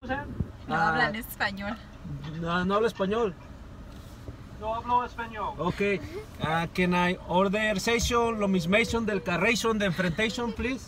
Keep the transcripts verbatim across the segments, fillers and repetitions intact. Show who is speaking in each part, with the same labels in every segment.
Speaker 1: No
Speaker 2: Ah,
Speaker 1: hablan español.
Speaker 2: No, no hablo español.
Speaker 3: No hablo español.
Speaker 2: Ok. Uh, can I order session, lo mismation del carration, de enfrentation, please?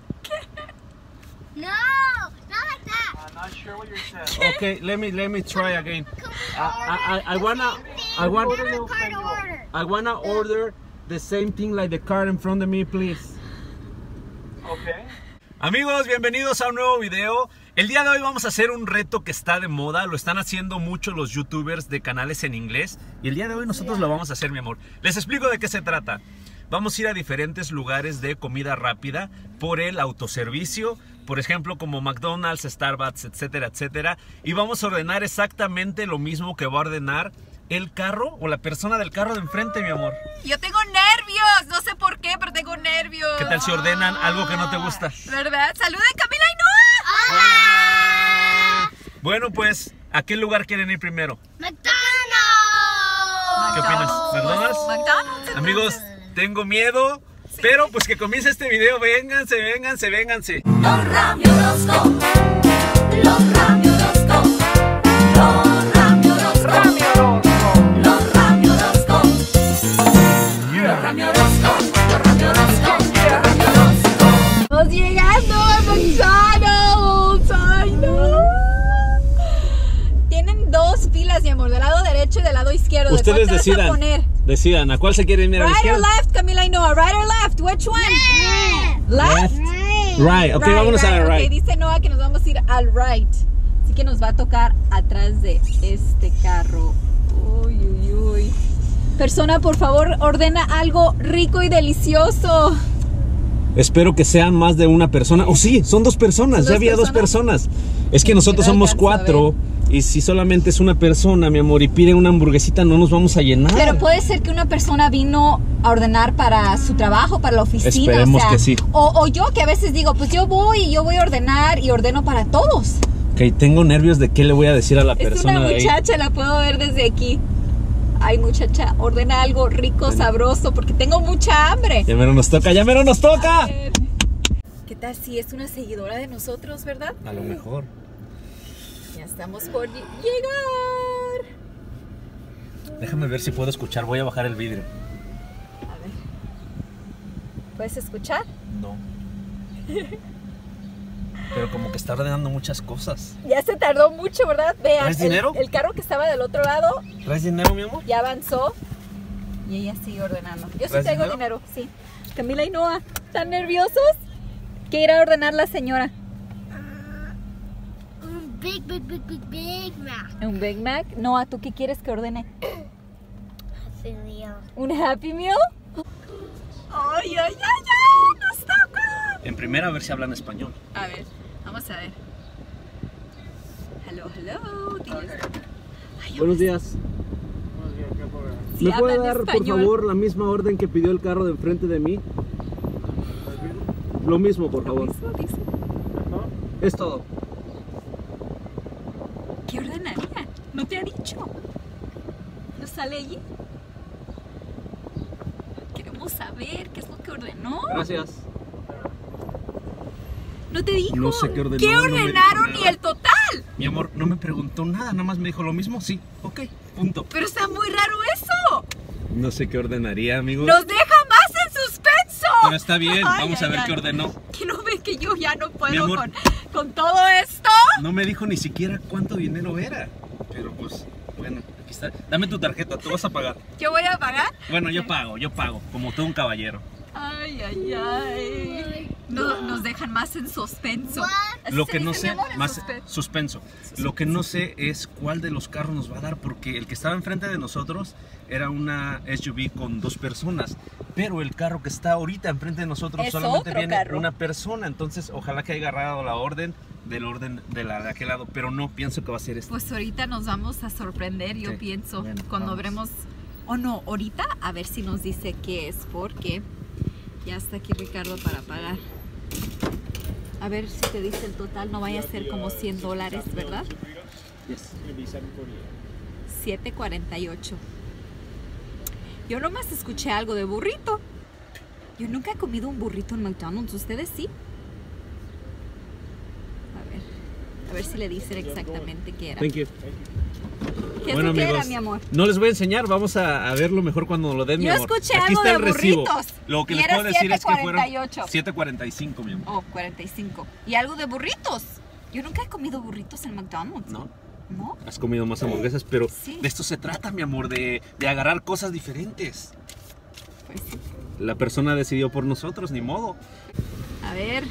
Speaker 4: No, not like that.
Speaker 3: I'm not sure what you're saying.
Speaker 2: Okay, let me let me try again.
Speaker 4: Come
Speaker 2: I, I, I, I wanna I want
Speaker 4: Never card to order.
Speaker 2: I wanna order the same thing like the card in front of me, please.
Speaker 3: Okay.
Speaker 2: Amigos, bienvenidos a un nuevo video. El día de hoy vamos a hacer un reto que está de moda. Lo están haciendo mucho los youtubers de canales en inglés. Y el día de hoy nosotros lo vamos a hacer, mi amor. Les explico de qué se trata. Vamos a ir a diferentes lugares de comida rápida por el autoservicio. Por ejemplo, como McDonald's, Starbucks, etcétera, etcétera. Y vamos a ordenar exactamente lo mismo que va a ordenar el carro o la persona del carro de enfrente, mi amor.
Speaker 1: Yo tengo nervios, no sé por qué, pero tengo nervios.
Speaker 2: ¿Qué tal si ordenan algo que no te gusta?
Speaker 1: ¿Verdad? ¡Saluden, Camila y Noah!
Speaker 2: Bueno, pues, ¿a qué lugar quieren ir primero?
Speaker 4: McDonald's.
Speaker 2: ¿Qué opinas? ¿McDonald's?
Speaker 1: McDonald's.
Speaker 2: Amigos, tengo miedo, pero pues que comience este video. Vénganse, vénganse, vénganse.
Speaker 5: Los Rami Orozco, los Rami Orozco, los Rami Orozco, los Rami Orozco, los Rami Orozco, los Rami Orozco, los Rami Orozco.
Speaker 1: Estamos llegando a McDonald's. ¡Ay, no! Tienen dos filas, mi amor, del lado derecho y del lado izquierdo. ¿De
Speaker 2: Ustedes
Speaker 1: cuál te vas a
Speaker 2: decidan.
Speaker 1: poner?
Speaker 2: Decidan, ¿a cuál se quieren ir? ¿A la
Speaker 1: Right or
Speaker 2: izquierda?
Speaker 1: left, Camila y Noah? Right or left? Which one? Left.
Speaker 2: Right, ok, vámonos a la right.
Speaker 1: Ok, dice Noah que nos vamos a ir al right. Así que nos va a tocar atrás de este carro. Uy, uy, uy. Persona, por favor, ordena algo rico y delicioso.
Speaker 2: Espero que sean más de una persona. Oh, sí, son dos personas.
Speaker 1: ¿Son
Speaker 2: Ya
Speaker 1: dos
Speaker 2: había dos
Speaker 1: personas?
Speaker 2: personas. Es que
Speaker 1: Sí,
Speaker 2: nosotros
Speaker 1: no
Speaker 2: somos
Speaker 1: alcanzo a
Speaker 2: cuatro. Y si solamente es una persona, mi amor, y pide una hamburguesita, no nos vamos a llenar.
Speaker 1: Pero puede ser que una persona vino a ordenar para su trabajo, para la oficina.
Speaker 2: Esperemos
Speaker 1: o sea,
Speaker 2: que sí.
Speaker 1: O, o yo que a veces digo, pues yo voy y yo voy a ordenar y ordeno para todos.
Speaker 2: Ok, tengo nervios de qué le voy a decir a la
Speaker 1: Es
Speaker 2: persona
Speaker 1: una
Speaker 2: de ahí.
Speaker 1: muchacha, la puedo ver desde aquí. Ay, muchacha, ordena algo rico,
Speaker 2: Bueno.
Speaker 1: sabroso, porque tengo mucha hambre.
Speaker 2: Ya mero nos toca, ya mero nos toca.
Speaker 1: A ver. ¿Qué tal si es una seguidora de nosotros, verdad?
Speaker 2: A lo mejor.
Speaker 1: Ya estamos por ll- llegar.
Speaker 2: Déjame ver si puedo escuchar. Voy a bajar el vidrio.
Speaker 1: A ver. ¿Puedes escuchar?
Speaker 2: No. Pero como que está ordenando muchas cosas.
Speaker 1: Ya se tardó mucho, ¿verdad? Vean,
Speaker 2: ¿Traes
Speaker 1: el,
Speaker 2: dinero?
Speaker 1: el carro que estaba del otro lado
Speaker 2: ¿Traes dinero, mi amor?
Speaker 1: ya avanzó y ella sigue ordenando. Yo sí
Speaker 2: ¿Traes
Speaker 1: tengo
Speaker 2: dinero?
Speaker 1: dinero, sí. Camila y Noah, ¿están nerviosos? ¿Qué irá a ordenar la señora?
Speaker 4: Un big, big, big, big, big Mac.
Speaker 1: ¿Un Big Mac? Noah, ¿tú qué quieres que ordene?
Speaker 4: Filio.
Speaker 1: ¿Un Happy Meal? ¡Ay, ay, ay, ay! ¡Nos toca!
Speaker 2: En primera, a ver si hablan español.
Speaker 1: A ver, vamos a ver. Hello, hello. diles. Ay,
Speaker 2: Buenos días.
Speaker 1: si
Speaker 2: ¿Me puede
Speaker 1: hablan
Speaker 2: dar,
Speaker 1: español.
Speaker 2: por favor, la misma orden que pidió el carro de enfrente de mí? Lo mismo, por favor.
Speaker 1: Eso dice.
Speaker 2: Es todo.
Speaker 1: ¿Qué ordenaría? ¿No te ha dicho? ¿No sale allí? Queremos saber qué es lo que ordenó.
Speaker 2: Gracias.
Speaker 1: ¿No te dijo?
Speaker 2: No sé qué ordenó,
Speaker 1: ¿Qué
Speaker 2: no me dijo
Speaker 1: ordenaron
Speaker 2: nada.
Speaker 1: ni el total?
Speaker 2: Mi amor, no me preguntó nada, nada más me dijo lo mismo. Sí, ok, punto.
Speaker 1: Pero está muy raro eso.
Speaker 2: No sé qué ordenaría, amigos.
Speaker 1: Nos deja más en suspenso.
Speaker 2: Pero está bien,
Speaker 1: Ay,
Speaker 2: vamos
Speaker 1: ay,
Speaker 2: a ver
Speaker 1: ay.
Speaker 2: qué ordenó.
Speaker 1: Que no ve que yo ya no
Speaker 2: Mi
Speaker 1: puedo
Speaker 2: amor.
Speaker 1: con, con todo esto.
Speaker 2: No me dijo ni siquiera cuánto dinero era. Pero pues, bueno, aquí está. Dame tu tarjeta, tú vas a pagar.
Speaker 1: ¿Qué voy a pagar?
Speaker 2: Bueno, yo pago, yo pago, como todo un caballero.
Speaker 1: Ay, ay, ay. No, nos dejan más en suspenso. Así
Speaker 2: Lo
Speaker 1: se
Speaker 2: que no
Speaker 1: dice, mi
Speaker 2: sé,
Speaker 1: amor, en
Speaker 2: más
Speaker 1: suspenso.
Speaker 2: suspenso. Lo que no sé es cuál de los carros nos va a dar, porque el que estaba enfrente de nosotros era una S U V con dos personas, pero el carro que está ahorita enfrente de nosotros
Speaker 1: Es
Speaker 2: solamente
Speaker 1: otro
Speaker 2: viene
Speaker 1: carro.
Speaker 2: una persona. Entonces, ojalá que haya agarrado la orden del orden de la de aquel lado, pero no pienso que va a ser este.
Speaker 1: Pues ahorita nos vamos a sorprender, yo
Speaker 2: Sí,
Speaker 1: pienso,
Speaker 2: bueno,
Speaker 1: cuando
Speaker 2: vamos.
Speaker 1: veremos, o no, ahorita a ver si nos dice qué es, porque ya está aquí Ricardo para pagar. A ver si te dice el total, no vaya a ser como cien dólares, ¿verdad? siete cuarenta y ocho. Yo nomás escuché algo de burrito. Yo nunca he comido un burrito en McDonald's, ¿ustedes sí? A ver, a ver ver si le dicen exactamente qué era.
Speaker 2: Thank you.
Speaker 1: ¿Qué
Speaker 2: Bueno,
Speaker 1: es lo que
Speaker 2: amigos,
Speaker 1: era, mi amor?
Speaker 2: no les voy a enseñar, vamos a, a verlo mejor cuando lo den, mi
Speaker 1: Yo
Speaker 2: amor.
Speaker 1: escuché
Speaker 2: Aquí
Speaker 1: algo
Speaker 2: está el
Speaker 1: de
Speaker 2: recibo.
Speaker 1: burritos,
Speaker 2: Lo que
Speaker 1: y
Speaker 2: les
Speaker 1: era
Speaker 2: puedo decir es que fueron
Speaker 1: siete cuarenta y ocho.
Speaker 2: siete cuarenta y cinco, mi amor.
Speaker 1: Oh, cuarenta y cinco. Y algo de burritos. Yo nunca he comido burritos en McDonald's.
Speaker 2: ¿No?
Speaker 1: ¿No?
Speaker 2: Has comido más hamburguesas, pero
Speaker 1: Sí.
Speaker 2: de esto se trata, mi amor, de, de agarrar cosas diferentes.
Speaker 1: Pues sí.
Speaker 2: La persona decidió por nosotros, ni modo.
Speaker 1: A ver,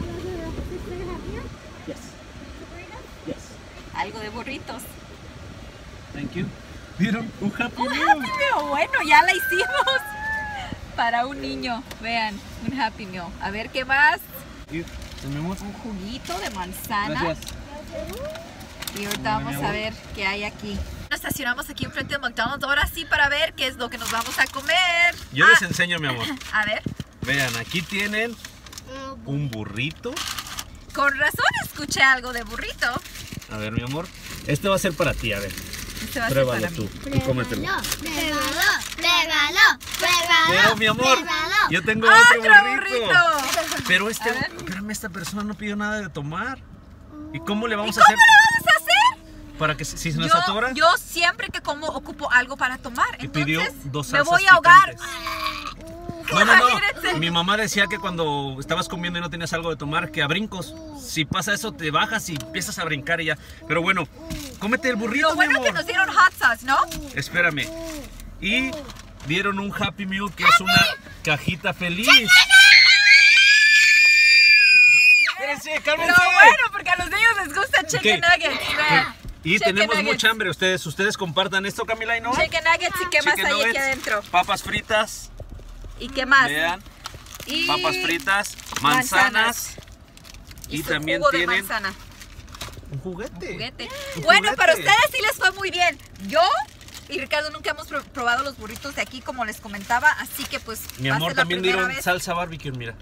Speaker 2: Yes. Yes.
Speaker 1: algo de burritos.
Speaker 2: Thank you. ¿Vieron? Un Happy
Speaker 1: Un
Speaker 2: Meal.
Speaker 1: Happy Meal. Bueno, ya la hicimos. Para un niño. Vean, un Happy Meal. A ver, ¿qué más?
Speaker 2: Y tenemos
Speaker 1: Un juguito de manzana.
Speaker 2: Gracias.
Speaker 1: Y ahorita
Speaker 2: Muy
Speaker 1: vamos
Speaker 2: bien,
Speaker 1: a ver qué hay aquí. Nos estacionamos aquí enfrente de McDonald's. Ahora sí para ver qué es lo que nos vamos a comer.
Speaker 2: Yo
Speaker 1: Ah,
Speaker 2: les enseño, mi amor.
Speaker 1: A ver.
Speaker 2: Vean, aquí tienen un burrito.
Speaker 1: Con razón escuché algo de burrito.
Speaker 2: A ver, mi amor. Este va a ser para ti, a ver.
Speaker 1: Este va a ser
Speaker 2: Pruébalo
Speaker 1: para
Speaker 2: tú
Speaker 1: mí.
Speaker 2: y cómetelo.
Speaker 4: Pruébalo, pruébalo, pruébalo.
Speaker 2: Pero, mi amor,
Speaker 4: Pruébalo.
Speaker 2: yo tengo
Speaker 1: ¡Otro
Speaker 2: otro burrito.
Speaker 1: burrito!
Speaker 2: Pero este,
Speaker 1: A ver.
Speaker 2: espérame, esta persona no pidió nada de tomar. ¿Y cómo le
Speaker 1: ¿Y
Speaker 2: vamos
Speaker 1: cómo
Speaker 2: a hacer
Speaker 1: le vamos a hacer?
Speaker 2: para que si si se nos
Speaker 1: Yo,
Speaker 2: atora?
Speaker 1: yo siempre que como ocupo algo para tomar.
Speaker 2: Y
Speaker 1: Entonces
Speaker 2: pidió dos
Speaker 1: me
Speaker 2: salsas
Speaker 1: voy a ahogar.
Speaker 2: picantes. No, no,
Speaker 1: Imagínense.
Speaker 2: no. Mi mamá decía que cuando estabas comiendo y no tenías algo de tomar, que a brincos. Si pasa eso, te bajas y empiezas a brincar y ya. Pero bueno, cómete el burrito,
Speaker 1: Lo bueno
Speaker 2: mi
Speaker 1: que
Speaker 2: amor.
Speaker 1: nos dieron hot sauce, ¿no?
Speaker 2: Espérame. Y dieron un Happy Meal que es una cajita feliz. Espérense,
Speaker 1: Lo
Speaker 2: cálmense.
Speaker 1: bueno, porque a los niños les gusta chicken
Speaker 2: Ok.
Speaker 1: nuggets. Vean.
Speaker 2: Y
Speaker 1: Chicken
Speaker 2: tenemos
Speaker 1: nuggets.
Speaker 2: mucha hambre. Ustedes, ustedes compartan esto, Camila y Noah.
Speaker 1: Chicken nuggets y qué más
Speaker 2: Chicken
Speaker 1: hay aquí
Speaker 2: nuggets,
Speaker 1: adentro.
Speaker 2: papas fritas.
Speaker 1: ¿Y qué más?
Speaker 2: Vean,
Speaker 1: Y
Speaker 2: papas fritas, manzanas.
Speaker 1: Y,
Speaker 2: Y
Speaker 1: su
Speaker 2: también
Speaker 1: jugo de
Speaker 2: tienen
Speaker 1: manzana.
Speaker 2: un juguete.
Speaker 1: Juguete.
Speaker 2: Un
Speaker 1: Bueno,
Speaker 2: juguete.
Speaker 1: para ustedes sí les fue muy bien. Yo y Ricardo nunca hemos pro- probado los burritos de aquí, como les comentaba, así que pues
Speaker 2: Mi
Speaker 1: va a
Speaker 2: amor,
Speaker 1: ser la
Speaker 2: también
Speaker 1: primera
Speaker 2: dieron
Speaker 1: vez.
Speaker 2: salsa barbecue, mira.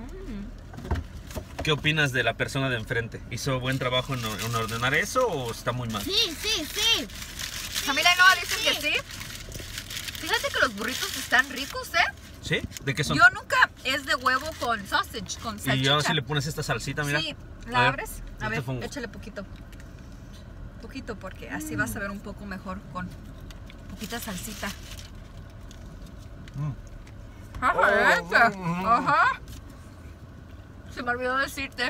Speaker 2: ¿Qué opinas de la persona de enfrente? ¿Hizo buen trabajo en, en ordenar eso o está muy mal?
Speaker 4: Sí, sí, sí.
Speaker 1: Camila y Noah dicen que sí. Fíjate que los burritos están ricos, ¿eh?
Speaker 2: ¿Sí? ¿De qué son?
Speaker 1: Yo nunca es de huevo con sausage, con salchicha.
Speaker 2: Y yo si le pones esta salsita, mira.
Speaker 1: Sí,
Speaker 2: A
Speaker 1: ¿la
Speaker 2: ver,
Speaker 1: abres? A
Speaker 2: yo te
Speaker 1: ver,
Speaker 2: pongo.
Speaker 1: échale poquito. Poquito, porque así vas a ver un poco mejor con poquita salsita.
Speaker 2: Mm.
Speaker 1: Ajá,
Speaker 2: Oh,
Speaker 1: esa.
Speaker 2: mm, mm.
Speaker 1: Ajá. Se me olvidó decirte.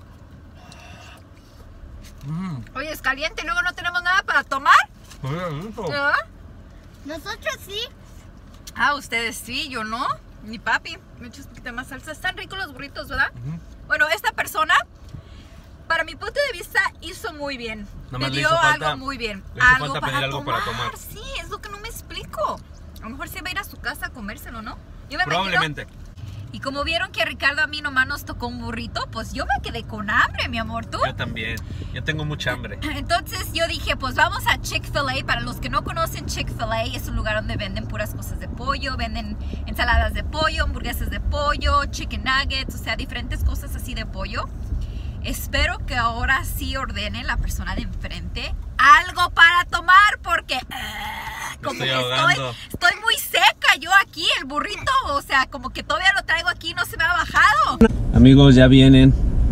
Speaker 2: Mm.
Speaker 1: Oye, es caliente y luego no tenemos nada para tomar.
Speaker 2: Mira eso.
Speaker 1: ¿Ah?
Speaker 4: Nosotros sí.
Speaker 1: Ah, ustedes sí, yo no. Mi papi. Me echas un poquito más salsa. Están ricos los burritos, ¿verdad?
Speaker 2: Ujú.
Speaker 1: Bueno, esta persona, para mi punto de vista, hizo muy bien.
Speaker 2: Nada
Speaker 1: Me
Speaker 2: más le
Speaker 1: dio
Speaker 2: hizo falta-
Speaker 1: algo muy bien.
Speaker 2: le hizo
Speaker 1: algo
Speaker 2: falta
Speaker 1: para
Speaker 2: pedir algo para tomar.
Speaker 1: Sí, es lo que no me explico. A lo mejor se va a ir a su casa a comérselo, ¿no? Yo me imagino-
Speaker 2: Probablemente.
Speaker 1: Y como vieron que a Ricardo a mí nomás nos tocó un burrito, pues yo me quedé con hambre, mi amor, ¿tú?
Speaker 2: Yo también. Yo tengo mucha hambre.
Speaker 1: Entonces yo dije, pues vamos a Chick-fil-A. Para los que no conocen Chick-fil-A, es un lugar donde venden puras cosas de pollo, venden ensaladas de pollo, hamburguesas de pollo, chicken nuggets, o sea, diferentes cosas así de pollo. Espero que ahora sí ordene la persona de enfrente algo para tomar, porque ah,
Speaker 2: Me
Speaker 1: como
Speaker 2: estoy
Speaker 1: que
Speaker 2: ahogando.
Speaker 1: estoy, estoy muy seca yo aquí, el burrito, o sea, como que todavía lo traigo aquí, no se me ha bajado.
Speaker 2: Amigos, ya vienen.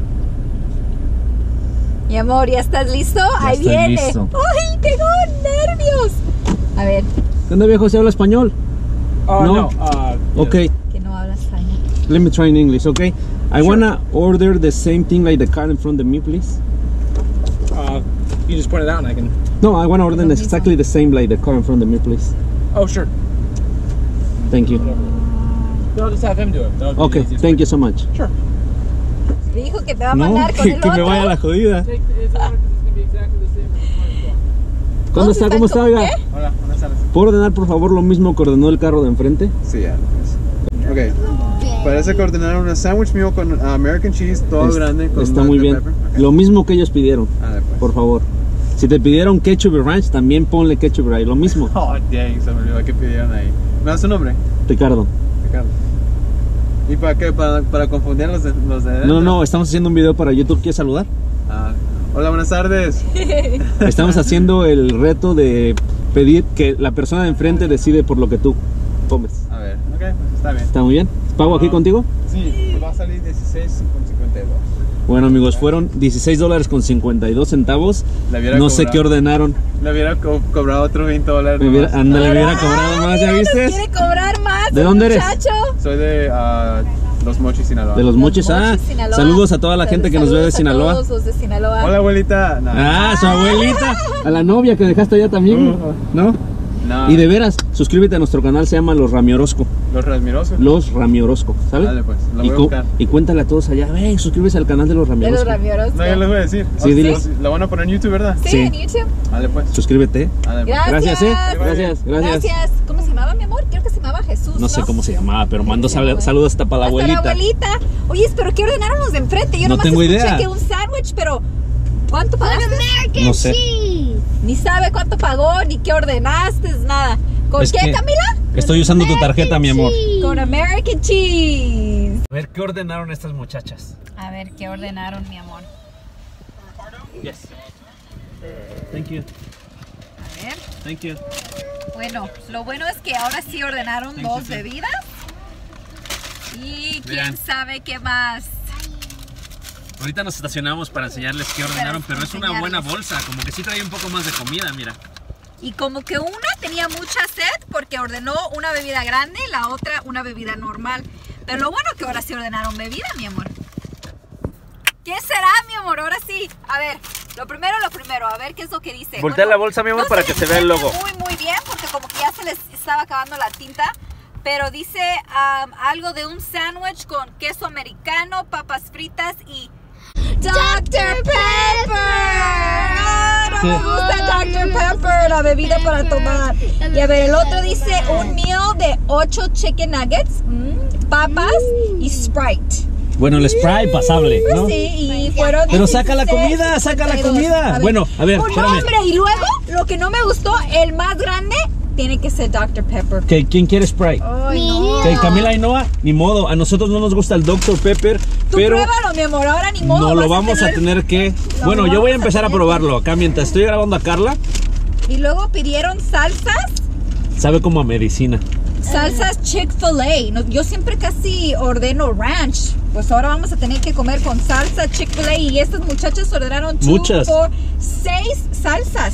Speaker 1: Mi amor, ¿ya estás listo? Ahí
Speaker 2: estoy
Speaker 1: viene.
Speaker 2: listo.
Speaker 1: ¡Ay, tengo nervios! A ver,
Speaker 2: ¿Qué onda, viejo? ¿Se habla español?
Speaker 3: Uh,
Speaker 2: No.
Speaker 3: no. Uh,
Speaker 2: Okay,
Speaker 1: que no hablas español.
Speaker 2: let me try in English, okay? I wanna order the same thing like the car in front of me, please.
Speaker 3: uh, you just point it out and I can.
Speaker 2: No, I wanna order
Speaker 1: Lo mismo.
Speaker 2: exactly the same like the car in front of me, please.
Speaker 3: Oh, sure.
Speaker 2: Thank you.
Speaker 3: I'll just have him do it. That would be
Speaker 2: Okay,
Speaker 3: the easiest
Speaker 2: thank
Speaker 3: way.
Speaker 2: you so much.
Speaker 3: Sure.
Speaker 1: Dijo que te va a
Speaker 2: No,
Speaker 1: mandar con
Speaker 2: que,
Speaker 1: el
Speaker 2: que me
Speaker 1: otro.
Speaker 2: vaya a la jodida.
Speaker 3: Take the, it's order because it's gonna be exactly the same as the car as well.
Speaker 2: ¿Cómo está? ¿Cómo está, oiga?
Speaker 1: ¿Qué?
Speaker 3: Hola, buenas tardes.
Speaker 2: ¿Puedo ordenar, por favor, lo mismo que ordenó el carro de enfrente?
Speaker 6: Sí, ya. Pues. Ok. Parece que ordenaron una sandwich meal con uh, American cheese, todo
Speaker 2: Es-
Speaker 6: grande. Con
Speaker 2: Está
Speaker 6: black
Speaker 2: muy bien.
Speaker 6: pepper. Ok.
Speaker 2: Lo mismo que ellos pidieron,
Speaker 6: A ver, pues.
Speaker 2: por favor. Si te pidieron ketchup y ranch, también ponle ketchup y ranch. Lo mismo,
Speaker 6: Oh, dang, se me olvidó que pidieron ahí. ¿Me das su nombre?
Speaker 2: Ricardo.
Speaker 6: Ricardo. ¿Y para qué? ¿Para, para confundir los de, los de
Speaker 2: No,
Speaker 6: adentro?
Speaker 2: no, estamos haciendo un video para YouTube. ¿Quieres saludar?
Speaker 6: Ah, hola, buenas tardes.
Speaker 2: Estamos haciendo el reto de pedir que la persona de enfrente decide por lo que tú comes.
Speaker 6: A ver, ok, pues está bien.
Speaker 2: ¿Está muy bien? ¿Pago aquí
Speaker 6: Ah.
Speaker 2: contigo?
Speaker 6: Sí, va a salir dieciséis con cincuenta y dos.
Speaker 2: Bueno, amigos, fueron dieciséis dólares con cincuenta y dos centavos.
Speaker 6: Le hubiera
Speaker 2: No sé
Speaker 6: cobrado.
Speaker 2: qué ordenaron.
Speaker 6: Le hubiera co- cobrado otros veinte dólares.
Speaker 2: Me hubiera,
Speaker 6: nomás.
Speaker 2: anda, le hubiera cobrado más, ¿ya
Speaker 1: Ay, nos
Speaker 2: viste?
Speaker 1: quiere cobrar más.
Speaker 2: ¿De
Speaker 1: el
Speaker 2: dónde eres?
Speaker 1: muchacho.
Speaker 6: Soy de ah, Los Mochis, Sinaloa.
Speaker 2: De los mochis, ah.
Speaker 1: Mochis, Sinaloa.
Speaker 2: Saludos a toda la gente que nos ve de
Speaker 1: Saludos a
Speaker 2: Sinaloa.
Speaker 1: todos los de Sinaloa.
Speaker 6: Hola, abuelita. No.
Speaker 2: Ah, su abuelita. A la novia que dejaste allá también,
Speaker 6: Uh.
Speaker 2: ¿no?
Speaker 6: No.
Speaker 2: Y de veras, suscríbete a nuestro canal, se llama Los Rami Orozco.
Speaker 6: Los Rasmirosos.
Speaker 2: Los Rami Orozco, ¿sabes?
Speaker 6: Dale, pues, lo
Speaker 2: y,
Speaker 6: voy a
Speaker 2: cu-
Speaker 6: buscar.
Speaker 2: y cuéntale a todos allá, hey, suscríbete al canal de Los Rami
Speaker 1: De los
Speaker 2: Orozco.
Speaker 1: Ramioros.
Speaker 6: No, yo les voy a decir.
Speaker 2: Sí,
Speaker 6: Oh,
Speaker 2: diles.
Speaker 6: Lo van a poner en YouTube, ¿verdad?
Speaker 1: Sí,
Speaker 2: Sí.
Speaker 1: en YouTube.
Speaker 6: Dale, pues.
Speaker 2: Suscríbete.
Speaker 6: Dale, pues.
Speaker 1: Gracias.
Speaker 2: Gracias, eh. Gracias, gracias.
Speaker 1: Gracias. ¿Cómo se llamaba, mi amor? Creo que se llamaba Jesús.
Speaker 2: No sé cómo se llamaba, pero mando
Speaker 1: Sí,
Speaker 2: sal-
Speaker 1: bueno.
Speaker 2: saludos hasta para la
Speaker 1: Hasta
Speaker 2: abuelita.
Speaker 1: la abuelita. Oye, pero ¿qué ordenaron los de enfrente? Yo
Speaker 2: No
Speaker 1: nomás
Speaker 2: tengo
Speaker 1: escuché
Speaker 2: idea.
Speaker 1: que un sándwich, pero ¿cuánto pagaste?
Speaker 4: American
Speaker 2: No sé.
Speaker 4: cheese.
Speaker 1: Ni sabe cuánto pagó, ni qué ordenaste, nada. ¿Con
Speaker 2: Es
Speaker 1: qué,
Speaker 2: que
Speaker 1: Camila?
Speaker 2: Estoy usando tu tarjeta, mi amor.
Speaker 1: Con American Cheese.
Speaker 2: A ver, ¿qué ordenaron estas muchachas?
Speaker 1: A ver, ¿qué ordenaron, mi amor?
Speaker 2: Yes. Thank you.
Speaker 1: A ver.
Speaker 2: Thank you.
Speaker 1: Bueno, lo bueno es que ahora sí ordenaron
Speaker 2: Thank
Speaker 1: dos
Speaker 2: you, sir.
Speaker 1: bebidas. Y quién
Speaker 2: Vean.
Speaker 1: sabe qué más.
Speaker 2: Ahorita nos estacionamos para enseñarles qué ordenaron, pero es una buena bolsa, como que sí trae un poco más de comida, mira.
Speaker 1: Y como que una tenía mucha sed porque ordenó una bebida grande y la otra una bebida normal. Pero lo bueno que ahora sí ordenaron bebida, mi amor. ¿Qué será, mi amor? Ahora sí. A ver, lo primero, lo primero. A ver qué es lo que dice.
Speaker 2: Voltea la bolsa, mi amor,
Speaker 1: no
Speaker 2: para
Speaker 1: se
Speaker 2: que se vea el logo.
Speaker 1: entiende Muy, muy bien, porque como que ya se les estaba acabando la tinta. Pero dice um, algo de un sándwich con queso americano, papas fritas y doctor Pepper. ¡Ah, no me gusta doctor Pepper, la bebida para tomar! Y a ver, el otro dice un meal de ocho chicken nuggets, mm, papas y Sprite.
Speaker 2: Bueno, el spray pasable, ¿no?
Speaker 1: Sí, y fueron
Speaker 2: Pero saca la
Speaker 1: dieciséis
Speaker 2: comida, saca la
Speaker 1: cincuenta y dos.
Speaker 2: comida.
Speaker 1: A ver.
Speaker 2: Bueno, a ver,
Speaker 1: Un
Speaker 2: espérame.
Speaker 1: hombre, y luego, lo que no me gustó, el más grande, tiene que ser doctor Pepper.
Speaker 2: ¿Qué- ¿Quién quiere spray?
Speaker 1: Ay, no.
Speaker 2: Que Camila y Noah, ni modo, a nosotros no nos gusta el doctor Pepper,
Speaker 1: Tú
Speaker 2: pero
Speaker 1: pruébalo, mi amor, ahora ni modo.
Speaker 2: no lo
Speaker 1: vas
Speaker 2: vamos a tener que...
Speaker 1: Lo
Speaker 2: Bueno, yo voy a
Speaker 1: vamos a
Speaker 2: empezar a
Speaker 1: tener
Speaker 2: probarlo acá mientras estoy grabando a Carla.
Speaker 1: Y luego pidieron salsas.
Speaker 2: Sabe como a medicina.
Speaker 1: Salsas Chick-fil-A. No, yo siempre casi ordeno ranch. Pues ahora vamos a tener que comer con salsa Chick-fil-A. Y estas muchachas ordenaron two,
Speaker 2: Muchas.
Speaker 1: four, seis salsas.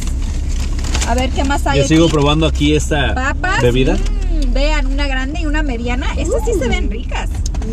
Speaker 1: A ver qué más hay
Speaker 2: Yo
Speaker 1: aquí.
Speaker 2: sigo probando aquí esta
Speaker 1: Papas.
Speaker 2: bebida.
Speaker 1: mm, vean, una grande y una mediana. Estas sí se ven ricas.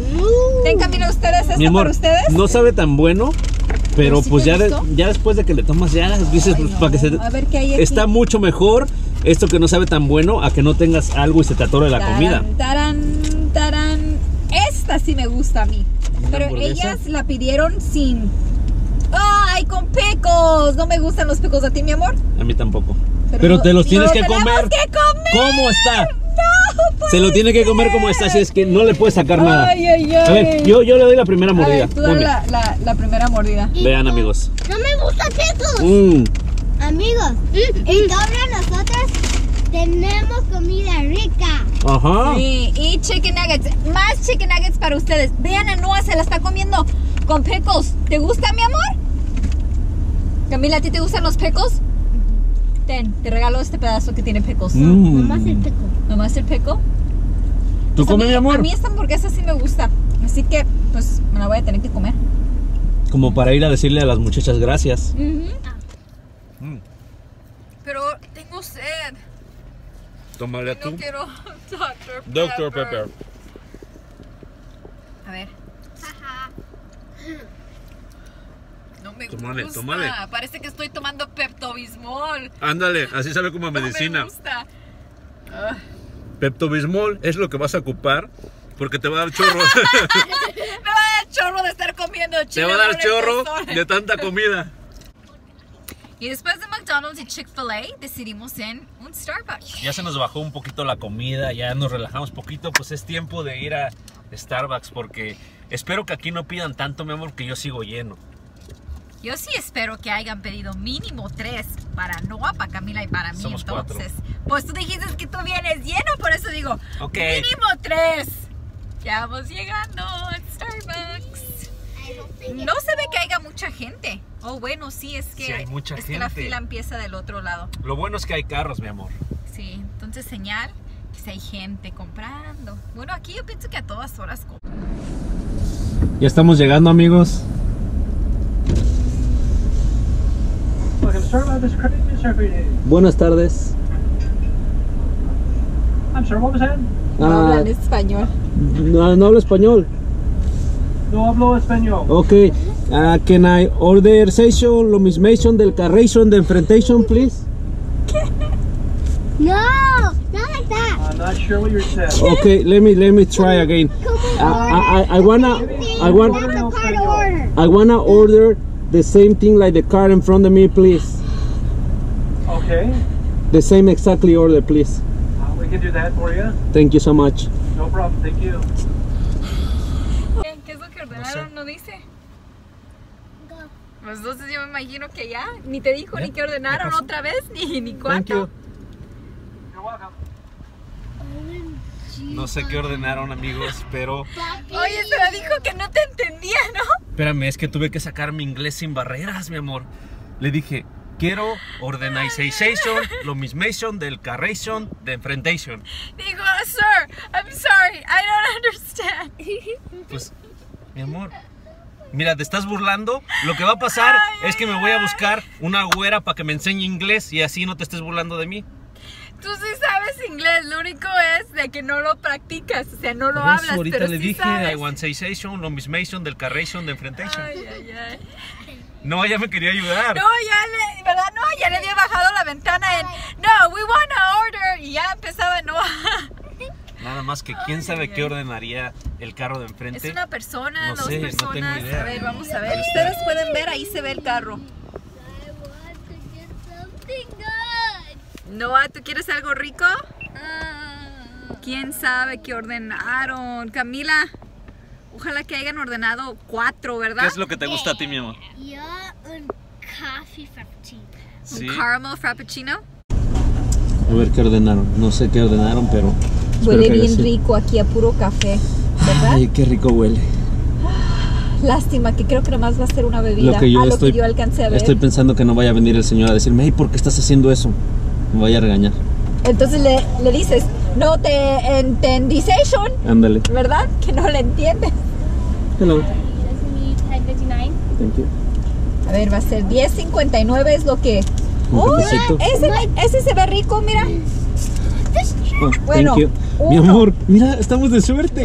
Speaker 1: Ten camino ustedes esto
Speaker 2: Mi amor,
Speaker 1: para ustedes.
Speaker 2: no sabe tan bueno, pero
Speaker 1: ¿Pero sí
Speaker 2: pues
Speaker 1: te
Speaker 2: ya, de-
Speaker 1: gustó?
Speaker 2: ya después de que le tomas ya dices,
Speaker 1: Ay,
Speaker 2: pues,
Speaker 1: no.
Speaker 2: para que se...
Speaker 1: A ver qué hay aquí.
Speaker 2: Está mucho mejor esto que no sabe tan bueno a que no tengas algo y se te atore la
Speaker 1: Tarán,
Speaker 2: comida.
Speaker 1: Tarán, tarán. Esta sí me gusta a mí. Pero
Speaker 2: hamburguesa?
Speaker 1: ellas la pidieron sin. ¡Ay, con pecos! No me gustan los pecos a ti, mi amor.
Speaker 2: A mí tampoco.
Speaker 1: Pero
Speaker 2: Pero,
Speaker 1: no-
Speaker 2: te los
Speaker 1: lo
Speaker 2: tienes que
Speaker 1: tenemos
Speaker 2: comer.
Speaker 1: que comer.
Speaker 2: ¿Cómo está?
Speaker 1: No,
Speaker 2: Se lo tiene que comer como está, así es que no le puedes sacar nada.
Speaker 1: Ay, ay, ay.
Speaker 2: A ver, yo, yo le doy la primera
Speaker 1: A
Speaker 2: mordida.
Speaker 1: ver, tú dale
Speaker 2: Dame.
Speaker 1: la, la, la primera mordida.
Speaker 2: Vean, amigos.
Speaker 4: No me gusta pickles.
Speaker 2: Mm,
Speaker 4: Amigos, y todas nosotras tenemos comida rica.
Speaker 2: ajá.
Speaker 1: Sí, y chicken nuggets. Más chicken nuggets para ustedes. Vean, a Noah se la está comiendo con pickles. ¿Te gusta, mi amor? Camila, ¿a ti te gustan los pickles? Ten, te regalo este pedazo que tiene pickles.
Speaker 2: Mm.
Speaker 4: Nomás el pickle.
Speaker 1: Nomás el pickle.
Speaker 2: ¿Tú
Speaker 1: Pues a
Speaker 2: comes,
Speaker 1: mí-
Speaker 2: mi amor?
Speaker 1: A mí esta hamburguesa sí me gusta. Así que, pues, me la voy a tener que comer.
Speaker 2: Como para ir a decirle a las muchachas gracias.
Speaker 1: Mm.
Speaker 2: Mm.
Speaker 1: Pero tengo sed.
Speaker 2: Tómale
Speaker 1: No quiero doctor Pepper.
Speaker 2: doctor Pepper.
Speaker 1: A ver. No me
Speaker 2: Tómale,
Speaker 1: gusta.
Speaker 2: tómale.
Speaker 1: Parece que estoy tomando Pepto-Bismol.
Speaker 2: Ándale, así sabe como a
Speaker 1: No
Speaker 2: medicina.
Speaker 1: me gusta.
Speaker 2: Pepto-Bismol es lo que vas a ocupar porque te va a dar chorro.
Speaker 1: Me va a dar chorro de estar comiendo
Speaker 2: te
Speaker 1: chile.
Speaker 2: va a dar
Speaker 1: con
Speaker 2: chorro
Speaker 1: pezones.
Speaker 2: de tanta comida.
Speaker 1: Y después de McDonald's y Chick-fil-A decidimos en un Starbucks.
Speaker 2: Ya se nos bajó un poquito la comida, ya nos relajamos poquito, pues es tiempo de ir a Starbucks porque espero que aquí no pidan tanto, mi amor, que yo sigo lleno.
Speaker 1: Yo sí espero que hayan pedido mínimo tres para Noah, para Camila y para mí.
Speaker 2: Somos cuatro.
Speaker 1: Entonces, pues tú dijiste que tú vienes lleno, por eso digo,
Speaker 2: Ok.
Speaker 1: mínimo tres. Ya vamos llegando al Starbucks. No se ve que haya mucha gente. Oh, bueno, sí, es que,
Speaker 2: Sí, hay mucha
Speaker 1: es que la
Speaker 2: gente.
Speaker 1: fila empieza del otro lado.
Speaker 2: Lo bueno es que hay carros, mi amor.
Speaker 1: Sí, entonces señal que si hay gente comprando. Bueno, aquí yo pienso que a todas horas compran.
Speaker 2: Ya estamos llegando, amigos.
Speaker 3: sir. What is credit you, sir, for you?
Speaker 7: Buenas tardes.
Speaker 3: I'm sorry, what was that?
Speaker 1: No
Speaker 7: Ah,
Speaker 1: hablan español.
Speaker 7: no, no hablo español.
Speaker 3: No hablo español.
Speaker 7: Ok. Ah, can I order session, lo mismation del carration, de enfrentation, please?
Speaker 4: No, not like that.
Speaker 3: I'm not sure what you're saying.
Speaker 7: Okay, let me let me try again. I, I, I wanna I want
Speaker 4: That's a part of order.
Speaker 7: I wanna order the same thing like the car in front of me, please.
Speaker 3: Okay.
Speaker 7: The same exactly order, please.
Speaker 3: Uh, we can do that for you.
Speaker 7: Thank you so much.
Speaker 3: No problem. Thank you.
Speaker 1: ¿Qué es lo que ordenaron? ¿No dice? Pues entonces yo me imagino que ya ni te dijo ni qué ordenaron otra vez ni, ni
Speaker 7: Thank
Speaker 1: cuánto.
Speaker 7: you.
Speaker 3: You're welcome.
Speaker 2: No sé qué ordenaron, amigos, pero...
Speaker 1: Oye, pero dijo que no te entendía, ¿no?
Speaker 2: Espérame, es que tuve que sacar mi inglés sin barreras, mi amor. Le dije, quiero organization, lo mismation del carration, de enfrentation.
Speaker 1: Dijo, sir, I'm sorry, I don't understand.
Speaker 2: Pues, mi amor, mira, te estás burlando. Lo que va a pasar
Speaker 1: Ay,
Speaker 2: es que me voy a buscar una güera para que me enseñe inglés y así no te estés burlando de mí.
Speaker 1: Tú sí sabes inglés, lo único es de que no lo practicas, o sea, no lo
Speaker 2: Por eso
Speaker 1: hablas,
Speaker 2: ahorita
Speaker 1: pero
Speaker 2: le
Speaker 1: sí
Speaker 2: dije,
Speaker 1: sabes.
Speaker 2: I want sensation, lo mismation del carration, de enfrentation.
Speaker 1: Ay, ay, ay.
Speaker 2: No, ella me quería ayudar.
Speaker 1: No, ya le, ¿verdad? No, ya le había bajado la ventana en, no, we want to order, y ya empezaba, no.
Speaker 2: Nada más que quién sabe qué ordenaría el carro de enfrente.
Speaker 1: Es una persona,
Speaker 2: No
Speaker 1: dos
Speaker 2: sé, no
Speaker 1: personas.
Speaker 2: tengo idea.
Speaker 1: A ver, vamos a ver. Ustedes pueden ver, ahí se ve el carro.
Speaker 4: I want to get something good.
Speaker 1: Noah, ¿tú quieres algo rico?
Speaker 4: Uh,
Speaker 1: ¿Quién sabe qué ordenaron? Camila, ojalá que hayan ordenado cuatro, ¿verdad?
Speaker 2: ¿Qué es lo que te gusta a ti, mi amor?
Speaker 4: yeah, un coffee frappuccino.
Speaker 2: Sí.
Speaker 1: Un caramel frappuccino.
Speaker 7: A ver qué ordenaron. No sé qué ordenaron, pero espero
Speaker 1: Huele
Speaker 7: que haya
Speaker 1: bien
Speaker 7: sido.
Speaker 1: rico aquí a puro café, ¿verdad?
Speaker 7: Ay, qué rico huele.
Speaker 1: Lástima que creo que nomás va a ser una bebida.
Speaker 7: Lo que yo
Speaker 1: a lo
Speaker 7: estoy,
Speaker 1: que yo alcancé a ver.
Speaker 7: estoy pensando que no vaya a venir el señor a decirme, hey, ¿por qué estás haciendo eso? Me vaya a regañar.
Speaker 1: Entonces le, le dices, no te entendization,
Speaker 7: Ándale.
Speaker 1: ¿verdad? Que no le entiendes.
Speaker 7: Hello.
Speaker 4: ten fifty-nine.
Speaker 7: Thank you.
Speaker 1: A ver, va a ser diez cincuenta y nueve es lo que...
Speaker 7: Un
Speaker 1: ¡Uy!
Speaker 7: cafecito.
Speaker 1: Ese, ese se ve rico, mira.
Speaker 7: Oh,
Speaker 1: Bueno,
Speaker 7: thank you. Mi
Speaker 1: uno.
Speaker 7: amor, mira, estamos de suerte.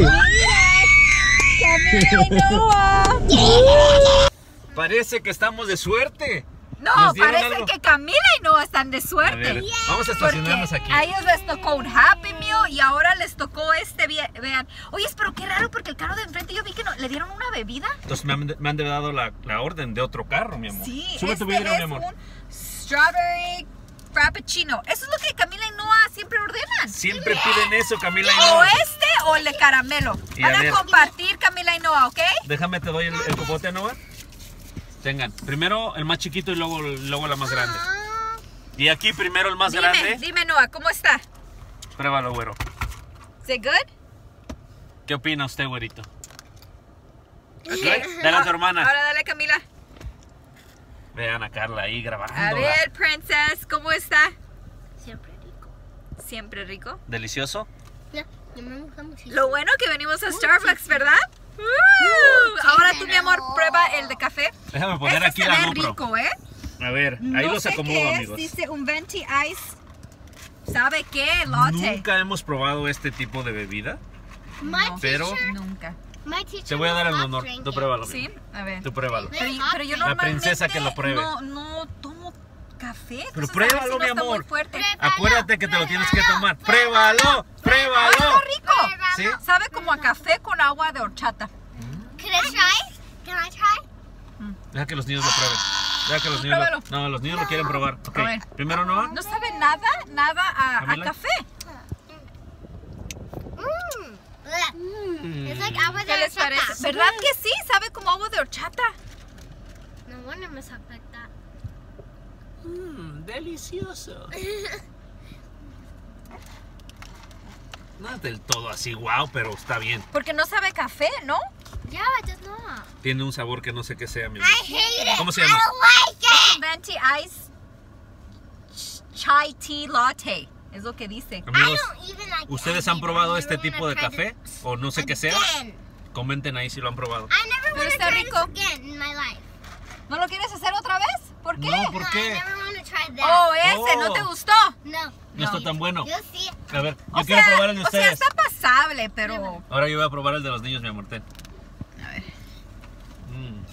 Speaker 1: Camila y Noah.
Speaker 2: Parece que estamos de suerte.
Speaker 1: No,
Speaker 2: Nos dieron
Speaker 1: parece
Speaker 2: algo.
Speaker 1: que Camila y Noah están de
Speaker 2: A
Speaker 1: suerte.
Speaker 2: ver, vamos a
Speaker 1: Porque
Speaker 2: estacionarnos aquí.
Speaker 1: a ellos les tocó un Happy Meal y ahora les tocó este, vie- vean. Oye, pero qué raro porque el carro de enfrente yo vi que no, le dieron una bebida.
Speaker 2: Entonces me han, me han dado la, la orden de otro carro, mi amor.
Speaker 1: Sí,
Speaker 2: Sube
Speaker 1: este
Speaker 2: tu vidrio,
Speaker 1: es
Speaker 2: mi amor.
Speaker 1: un Strawberry Frappuccino. Eso es lo que Camila y Noah siempre ordenan.
Speaker 2: Siempre piden eso, Camila y
Speaker 1: O
Speaker 2: Noah.
Speaker 1: este o el de caramelo.
Speaker 2: Y a
Speaker 1: Van a
Speaker 2: ver.
Speaker 1: compartir Camila y Noah, ¿ok?
Speaker 2: Déjame, te doy el, el copote, Noah. Tengan, primero el más chiquito y luego, luego la más grande. Y aquí primero el más
Speaker 1: Dime,
Speaker 2: grande.
Speaker 1: dime Noah, ¿cómo está?
Speaker 2: Pruébalo, güero.
Speaker 1: ¿Is it good?
Speaker 2: ¿Qué opina usted, güerito? ¿Good? Dale a tu hermana.
Speaker 1: Ahora dale a Camila.
Speaker 2: Vean a Carla ahí grabando.
Speaker 1: A ver, Princess, ¿cómo está?
Speaker 4: Siempre rico.
Speaker 1: Siempre rico.
Speaker 2: ¿Delicioso?
Speaker 4: No, no me gusta mucho.
Speaker 1: Lo bueno que venimos a Starbucks, ¿verdad? Uh, ahora tú, mi amor, prueba el de café.
Speaker 2: Déjame poner
Speaker 1: Este
Speaker 2: aquí
Speaker 1: se
Speaker 2: la
Speaker 1: ve
Speaker 2: GoPro.
Speaker 1: rico, ¿eh?
Speaker 2: A ver, ahí
Speaker 1: no
Speaker 2: los
Speaker 1: sé
Speaker 2: acomodo,
Speaker 1: qué es,
Speaker 2: amigos.
Speaker 1: dice un Venti Ice. ¿Sabe qué? Latte.
Speaker 2: Nunca hemos probado este tipo de bebida.
Speaker 4: My
Speaker 1: No,
Speaker 2: Pero-
Speaker 4: teacher,
Speaker 1: Nunca.
Speaker 4: my teacher
Speaker 2: Te voy a dar el
Speaker 4: will not
Speaker 2: honor.
Speaker 4: drink
Speaker 2: Tú
Speaker 4: it.
Speaker 2: pruébalo.
Speaker 1: ¿Sí? A ver.
Speaker 2: Tú pruébalo.
Speaker 1: Pero, pero yo
Speaker 2: La
Speaker 1: normalmente
Speaker 2: princesa que lo pruebe.
Speaker 1: No, no tomo café.
Speaker 2: Pero
Speaker 1: entonces a ver
Speaker 2: pruébalo,
Speaker 1: si no
Speaker 2: mi
Speaker 1: está muy
Speaker 2: amor.
Speaker 1: fuerte.
Speaker 2: Acuérdate que te lo tienes que tomar. ¡Pruébalo!
Speaker 1: ¡Ah,
Speaker 2: ¡Pruébalo!
Speaker 1: está rico!
Speaker 2: ¿Sí?
Speaker 1: Sabe como a café con agua de horchata.
Speaker 4: Can I try? Can I try?
Speaker 2: Deja que los niños lo prueben. Deja que los
Speaker 1: Tú
Speaker 2: niños lo...
Speaker 1: pruébalo.
Speaker 2: No, los niños lo quieren probar. Ok,
Speaker 1: A ver.
Speaker 2: primero Noah.
Speaker 1: No sabe nada, nada a, a
Speaker 2: Camila.
Speaker 1: café.
Speaker 4: Mm. It's like agua de
Speaker 1: ¿Qué les
Speaker 4: horchata.
Speaker 1: parece? ¿Verdad que sí? Sabe como agua de horchata.
Speaker 4: No wonder me suck like that.
Speaker 2: Mmm, delicioso. No es del todo así, wow, pero está bien.
Speaker 1: Porque no sabe café, ¿no?
Speaker 4: Yeah, it does not.
Speaker 2: Tiene un sabor que no sé qué sea, mi amor.
Speaker 4: I hate it.
Speaker 2: ¿Cómo se llama?
Speaker 4: I don't like it.
Speaker 1: Venti Ice ch- Chai Tea Latte. Es lo que dice.
Speaker 2: Amigos,
Speaker 4: I don't even like
Speaker 2: ¿ustedes
Speaker 4: it.
Speaker 2: han probado
Speaker 4: I
Speaker 2: este
Speaker 4: never
Speaker 2: tipo de
Speaker 4: wanna try
Speaker 2: café? O no sé qué sea.
Speaker 4: again.
Speaker 2: Comenten ahí si lo han probado.
Speaker 4: I never
Speaker 1: Pero
Speaker 4: want to
Speaker 1: está
Speaker 4: try
Speaker 1: rico.
Speaker 4: this again in my life.
Speaker 1: ¿No lo quieres hacer otra vez? ¿Por qué?
Speaker 2: No, ¿por
Speaker 4: No, I
Speaker 2: qué?
Speaker 4: never want to tried that.
Speaker 1: Oh, ese,
Speaker 2: Oh.
Speaker 1: ¿no te gustó?
Speaker 4: No.
Speaker 2: No está tan bueno.
Speaker 4: Yo sí.
Speaker 2: A ver, yo
Speaker 1: O
Speaker 2: quiero
Speaker 1: sea,
Speaker 2: probar el de
Speaker 1: o sea,
Speaker 2: ustedes.
Speaker 1: está pasable, pero...
Speaker 2: Ahora yo voy a probar el de los niños, mi amor. Ten.
Speaker 1: A ver.
Speaker 2: Mm.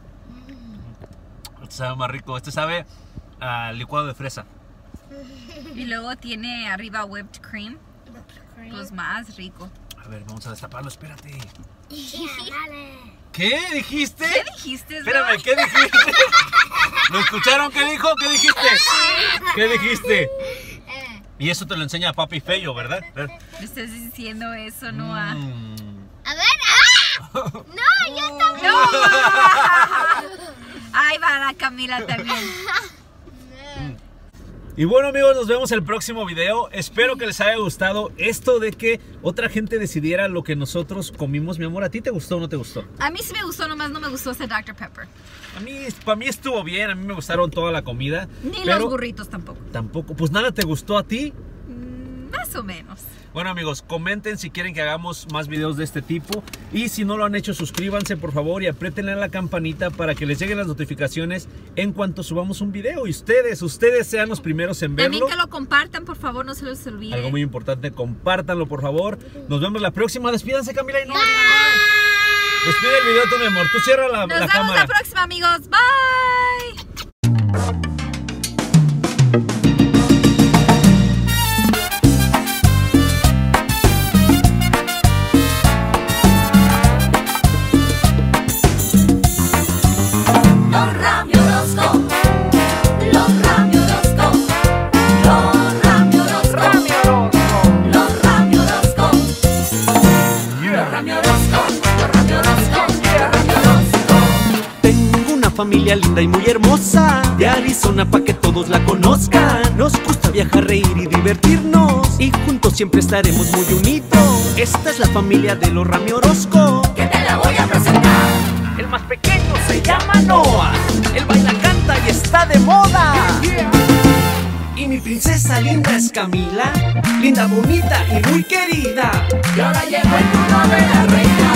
Speaker 2: Este sabe más rico. Este sabe a licuado de fresa.
Speaker 1: Y luego tiene arriba whipped cream. Pues más rico.
Speaker 2: A ver, vamos a destaparlo. Espérate.
Speaker 4: Dale.
Speaker 2: ¿Qué dijiste?
Speaker 1: ¿Qué dijiste?
Speaker 2: Espérame,
Speaker 1: Zoe?
Speaker 2: ¿qué dijiste? ¿Lo escucharon? ¿Qué dijo? ¿Qué dijiste? ¿Qué dijiste? Y eso te lo enseña Papi Feyo, ¿verdad?
Speaker 1: Me estás diciendo eso, Noah.
Speaker 2: Mm.
Speaker 4: A ver. ¡Ah! No, yo también.
Speaker 1: ¡No! Ahí va la Camila también.
Speaker 2: Y bueno, amigos, nos vemos en el próximo video. Espero que les haya gustado esto de que otra gente decidiera lo que nosotros comimos. Mi amor, ¿a ti te gustó o no te gustó?
Speaker 1: A mí sí me gustó, nomás no me gustó ese doctor Pepper.
Speaker 2: A mí, para mí estuvo bien, a mí me gustaron toda la comida.
Speaker 1: Ni
Speaker 2: pero
Speaker 1: los burritos tampoco.
Speaker 2: Tampoco, pues nada te gustó a ti.
Speaker 1: Mm, Más o menos.
Speaker 2: Bueno, amigos, comenten si quieren que hagamos más videos de este tipo. Y si no lo han hecho, suscríbanse por favor y apriétenle a la campanita para que les lleguen las notificaciones en cuanto subamos un video. Y ustedes, ustedes sean los primeros en verlo.
Speaker 1: También que lo compartan, por favor, no se les olvide.
Speaker 2: Algo muy importante, compártanlo por favor. Nos vemos la próxima. Despídanse, Camila y no. Despide el video tú, mi amor. Tú cierra la,
Speaker 1: Nos
Speaker 2: la
Speaker 1: vemos
Speaker 2: cámara.
Speaker 1: la próxima, amigos. Bye.
Speaker 5: Los Rami Orozco, los Rami Orozco, los Rami Orozco, los Rami Orozco, los Rami Orozco, los Rami Orozco, los Rami Orozco.
Speaker 8: Tengo una familia linda y muy hermosa de Arizona pa' que todos la conozcan. Nos gusta viajar, reír y divertirnos y juntos siempre estaremos muy unidos. Esta es la familia de los Rami Orozco.
Speaker 5: Que te la voy a presentar.
Speaker 8: El más pequeño se llama Noah. Él baila, canta y está de moda. Y mi princesa linda es Camila. Linda, bonita y muy querida.
Speaker 5: Y ahora llegó el turno de la reina.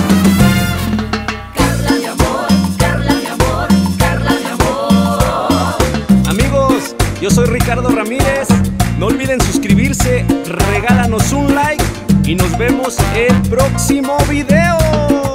Speaker 5: Carla, mi amor, Carla, mi amor, Carla, mi amor.
Speaker 8: Amigos, yo soy Ricardo Ramírez. No olviden suscribirse, regálanos un like y nos vemos el próximo video.